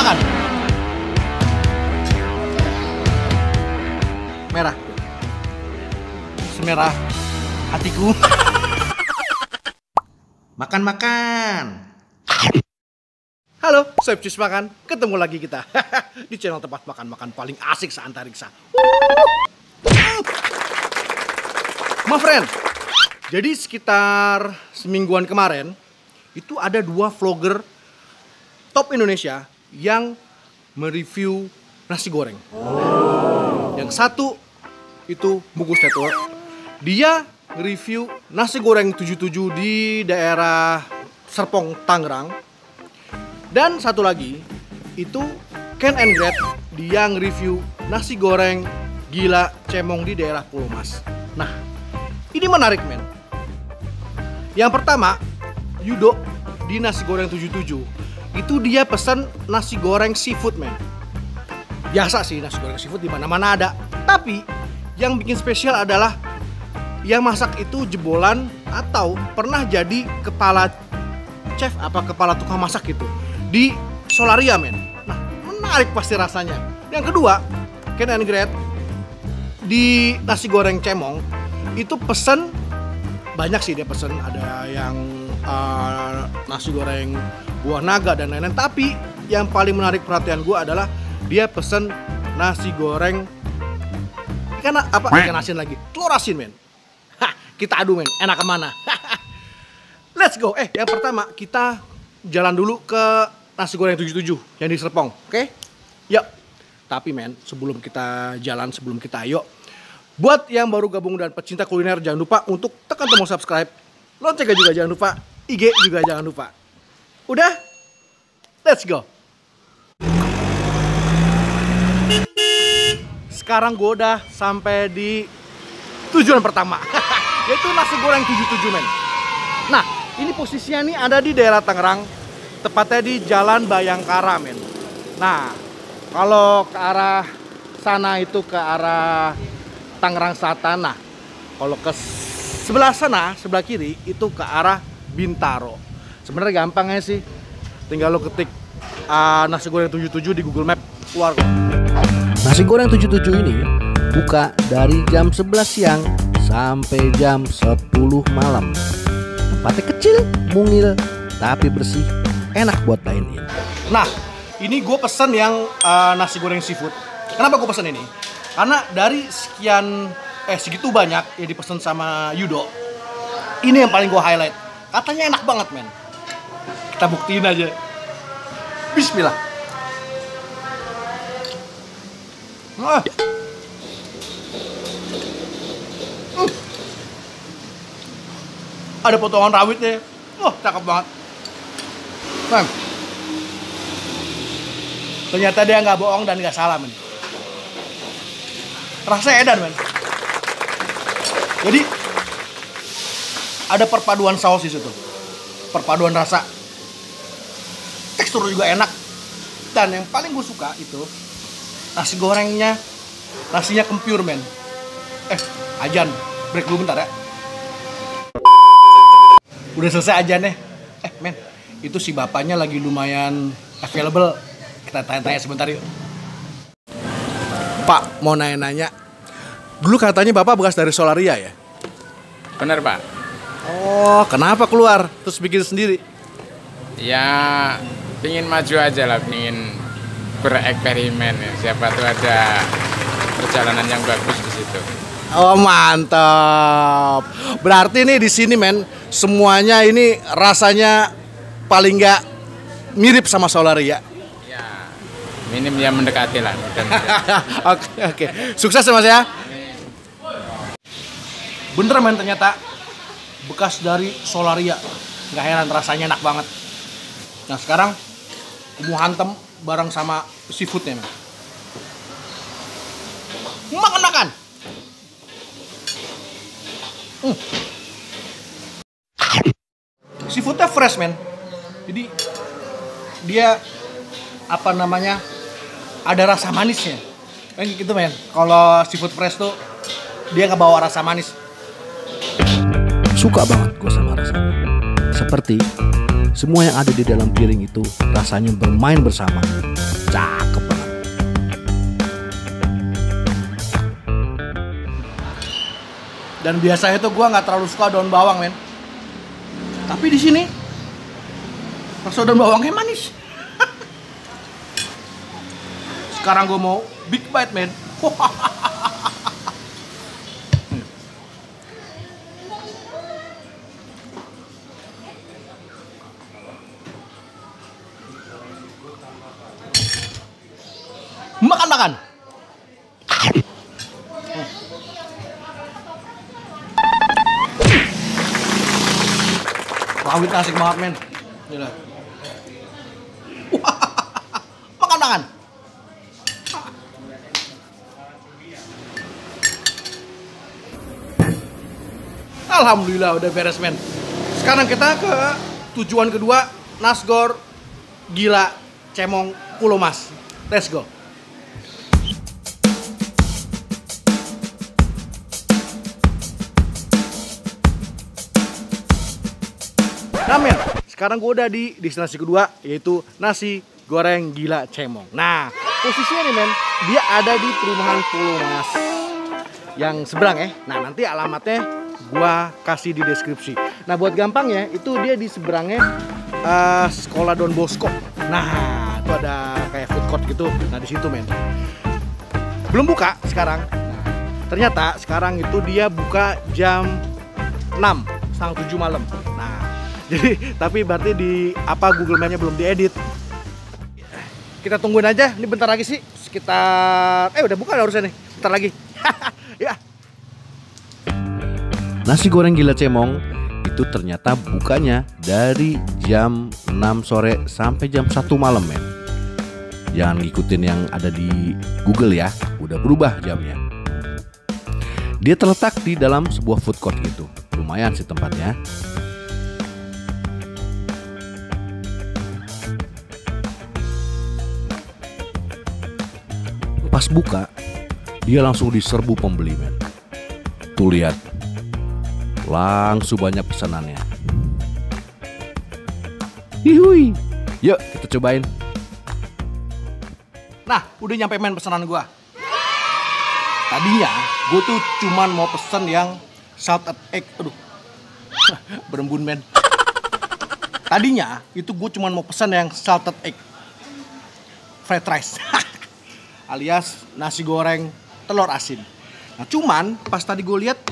makan. Merah. Semerah hatiku. Makan-makan. Halo, Chef Cus Makan. Ketemu lagi kita di channel tempat makan-makan paling asik seantariksa. My friend, jadi sekitar semingguan kemarin itu ada 2 vlogger top Indonesia yang mereview nasi goreng. Yang satu itu Bungkus Network. Dia review nasi goreng 77 di daerah Serpong, Tangerang. Dan satu lagi itu Ken and Greg, dia nge-review nasi goreng gila cemong di daerah Pulau Mas. Nah, ini menarik men. Yang pertama, Yudo di nasi goreng 77 itu dia pesan nasi goreng seafood men. Biasa sih nasi goreng seafood di mana-mana ada. Tapi yang bikin spesial adalah yang masak itu jebolan atau pernah jadi kepala chef apa kepala tukang masak gitu di Solaria men. Nah, menarik pasti rasanya. Yang kedua, Ken and Greg di nasi goreng cemong itu pesen banyak sih, dia pesen ada yang nasi goreng buah naga dan lain-lain. Tapi yang paling menarik perhatian gue adalah dia pesen nasi goreng ikan asin lagi, telur asin men. Hah, kita adu men, enak kemana? Let's go. Yang pertama kita jalan dulu ke nasi goreng 77 yang di Serpong, oke? Yuk. Tapi men, sebelum kita jalan, sebelum kita ayo, buat yang baru gabung dan pecinta kuliner jangan lupa untuk tekan tombol subscribe, loncengnya juga jangan lupa, IG juga jangan lupa. Udah? Let's go. Sekarang gue udah sampai di tujuan pertama, yaitu nasi goreng 77 men. Nah, ini posisinya nih ada di daerah Tangerang, tepatnya di Jalan Bayangkara men. Nah, kalau ke arah sana itu ke arah Tangerang Selatan. Nah, kalau ke sebelah sana, sebelah kiri itu ke arah Bintaro. Sebenarnya gampang ya sih. Tinggal lo ketik nasi goreng 77 di Google Map, keluar kok. Nasi goreng 77 ini buka dari jam 11 siang sampai jam 10 malam. Tempatnya kecil, mungil, tapi bersih, enak buat dine-in. Nah, ini gue pesen yang nasi goreng seafood. Kenapa gue pesen ini? Karena dari segitu banyak yang dipesan sama Yudo, ini yang paling gue highlight. Katanya enak banget men. Kita buktiin aja. Bismillah. Ada potongan rawitnya. Cakep banget. Men. Ternyata dia nggak bohong dan nggak salah men. Rasanya edan men. Jadi ada perpaduan saus di situ, perpaduan rasa, tekstur juga enak. Dan yang paling gue suka itu nasi gorengnya, nasinya kempur men. Ajan, break dulu bentar ya. Udah selesai ajannya. Men, itu si bapaknya lagi lumayan available. Kita tanya-tanya sebentar yuk. Pak, mau nanya-nanya. Dulu katanya bapak bekas dari Solaria ya? Bener pak. Oh, kenapa keluar? Terus bikin sendiri? Ya, pingin maju aja lah, pingin bereksperimen ya. Siapa tuh ada perjalanan yang bagus di situ. Oh mantap. Berarti nih di sini men, semuanya ini rasanya paling nggak mirip sama Solaria. Minim yang mendekati lah. Oke. Sukses ya mas ya. Bener men, ternyata bekas dari Solaria. Nggak heran rasanya enak banget. Nah sekarang mau hantem bareng sama seafoodnya men. Makan-makan. Seafoodnya fresh men. Jadi dia ada rasa manisnya. Kayak gitu men. Kalau seafood fresh tuh dia nggak bawa rasa manis. Suka banget gue sama rasanya. Seperti semua yang ada di dalam piring itu rasanya bermain bersama. Cakep banget. Dan biasanya tuh gua nggak terlalu suka daun bawang, men. Tapi di sini rasa daun bawangnya manis. Sekarang gua mau big bite, men. Makan. Rawit asik banget, men. Gila. Makan. Alhamdulillah udah beres, men. Sekarang kita ke tujuan kedua, Nasgor Gila Cemong Pulau Mas. Let's go. Nah, men, sekarang gue udah di destinasi kedua, yaitu nasi goreng Gila Cemong. Nah, posisinya nih, men, dia ada di perumahan Pulau Mas yang seberang ya. Nah, nanti alamatnya gue kasih di deskripsi. Nah, buat gampangnya, itu dia di seberangnya sekolah Don Bosco. Nah, itu ada kayak food court gitu. Nah, di situ, men. Belum buka sekarang. Nah, ternyata sekarang itu dia buka jam 6, setengah 7 malam. Nah, jadi, tapi berarti di Google Map-nya belum diedit. Kita tungguin aja, ini bentar lagi sih, sekitar udah buka harusnya nih, bentar lagi. Ya. Nasi goreng Gila Cemong itu ternyata bukanya dari jam 6 sore sampai jam 1 malam, men. Jangan ngikutin yang ada di Google ya, udah berubah jamnya. Dia terletak di dalam sebuah food court gitu, lumayan sih tempatnya. Pas buka, dia langsung diserbu pembeli, men. Tuh lihat, langsung banyak pesanannya. Hihui, yuk kita cobain. Nah, udah nyampe, men, pesanan gua. Tadinya gue tuh cuman mau pesen yang salted egg. Aduh, berembun, men. Tadinya itu gue cuman mau pesen yang salted egg fried rice. Alias nasi goreng telur asin. Nah, cuman pas tadi gue lihat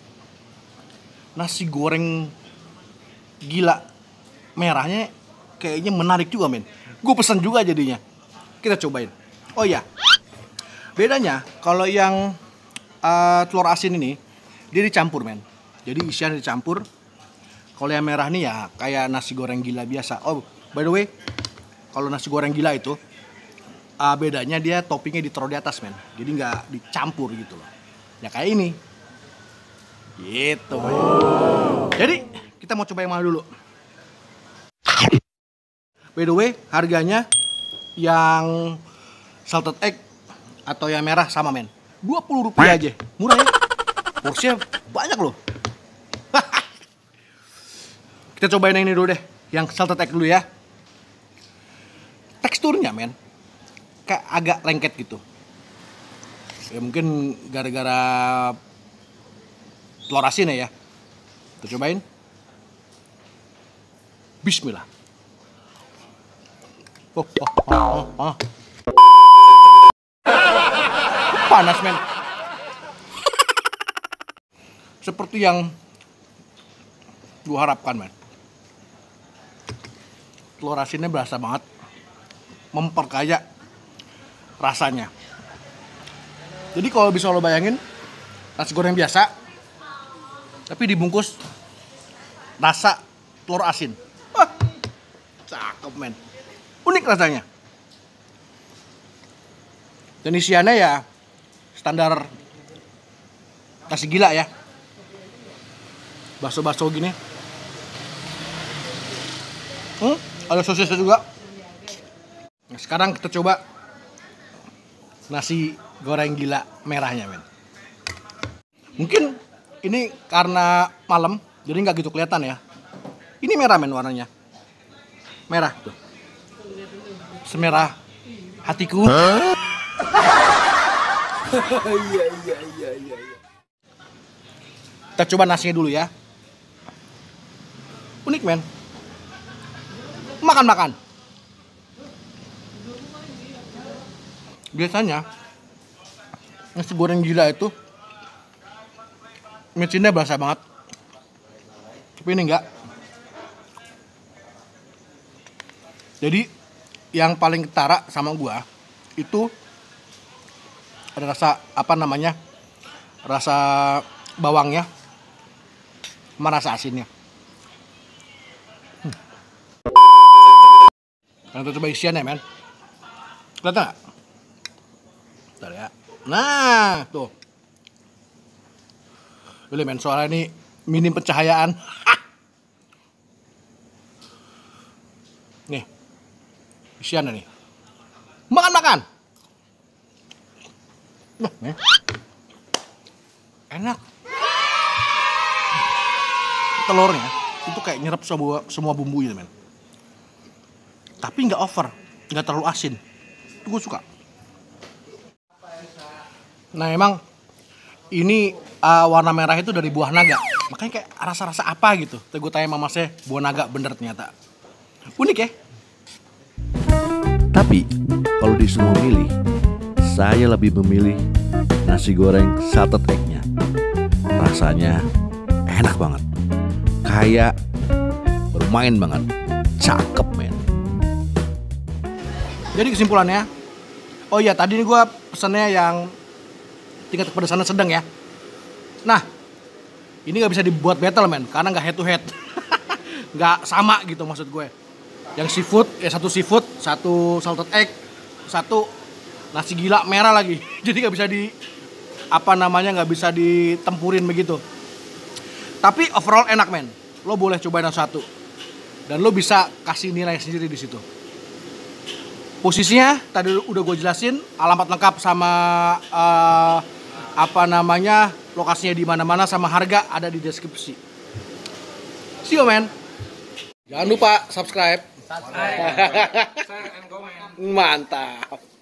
nasi goreng Gila merahnya kayaknya menarik juga, men. Gue pesan juga jadinya. Kita cobain. Oh iya, bedanya kalau yang telur asin ini dia dicampur, men. Jadi isiannya dicampur. Kalau yang merah nih ya kayak nasi goreng Gila biasa. Oh, by the way, kalau nasi goreng Gila itu bedanya dia toppingnya ditaruh di atas, men. Jadi nggak dicampur gitu loh. Ya kayak ini. Gitu, men. Jadi kita mau coba yang mana dulu? By the way, harganya yang salted egg atau yang merah sama, men. Rp20 aja. Murah ya. Porsinya banyak loh. Kita cobain yang ini dulu deh. Yang salted egg dulu ya. Teksturnya, men, kayak agak lengket gitu. Ya mungkin gara-gara telur asin ya. Kita cobain. Bismillah. Panas, men. Seperti yang gue harapkan, men. Telur asinnya berasa banget, memperkaya rasanya. Jadi kalau bisa lo bayangin nasi goreng biasa, tapi dibungkus rasa telur asin. Wah, cakep, men. Unik rasanya. Dan isiannya ya standar nasi Gila ya. Bakso-bakso gini. Ada sosisnya juga. Nah, sekarang kita coba nasi goreng Gila merahnya, men. Mungkin ini karena malam jadi nggak gitu kelihatan ya. Ini merah, men, warnanya. Merah tuh. Semerah hatiku. Iya. Kita coba nasinya dulu ya. Unik men. Makan. Biasanya nasi goreng gila itu micinnya berasa banget. Tapi ini enggak. Jadi yang paling ketara sama gua itu ada rasa rasa bawangnya sama rasa asinnya. Kita coba isiannya men. Kelihatan nggak? Bentar ya. Nah tuh. Boleh men, soalnya ini minim pencahayaan. Nih isiannya nih. Makan. Nah, nih. Enak. Telurnya itu kayak nyerap semua bumbu gitu men. Tapi nggak over, nggak terlalu asin. Itu gue suka. Nah emang ini warna merah itu dari buah naga. Makanya kayak rasa-rasa apa gitu. Terus gue tanya mama saya, buah naga bener ternyata. Unik ya. Tapi kalau disuruh milih, saya lebih memilih nasi goreng salted egg-nya. Rasanya enak banget, kayak bermain banget, cakep men. Jadi kesimpulannya, oh iya tadi nih gue pesannya yang tingkat kepedasannya sedang ya. Nah, ini nggak bisa dibuat battle men, karena nggak head to head, nggak sama gitu maksud gue. Yang seafood, ya satu seafood, satu salted egg, satu nasi gila merah lagi. Jadi nggak bisa ditempurin begitu. Tapi overall enak men. Lo boleh cobain yang satu. Dan lo bisa kasih nilai sendiri di situ. Posisinya tadi udah gue jelasin, alamat lengkap sama lokasinya di mana-mana sama harga ada di deskripsi. See you man. Jangan lupa subscribe. Mantap.